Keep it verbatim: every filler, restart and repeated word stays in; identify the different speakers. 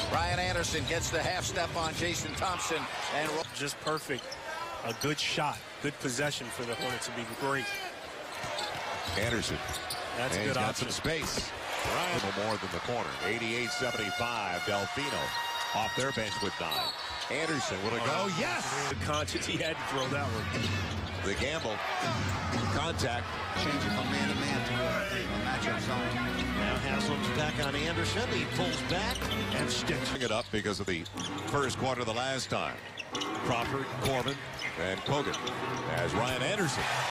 Speaker 1: Ryan Anderson gets the half step on Jason Thompson. And
Speaker 2: just perfect. A good shot. Good possession for the Hornets would be great.
Speaker 3: Anderson.
Speaker 2: That's
Speaker 3: and
Speaker 2: a good
Speaker 3: he's got
Speaker 2: option.
Speaker 3: some space. Ryan more than the corner. eighty-eight seventy-five. Delfino off their bench with nine. Anderson, will it go? Yes!
Speaker 2: The conscience, he had to throw that one.
Speaker 3: The gamble. Contact.
Speaker 4: Change it from man-to-man to a, a matchup zone.
Speaker 5: Now Haslam's back on Anderson. He pulls back and sticks
Speaker 3: it up because of the first quarter the last time. Crawford, Corbin, and Kogan as Ryan Anderson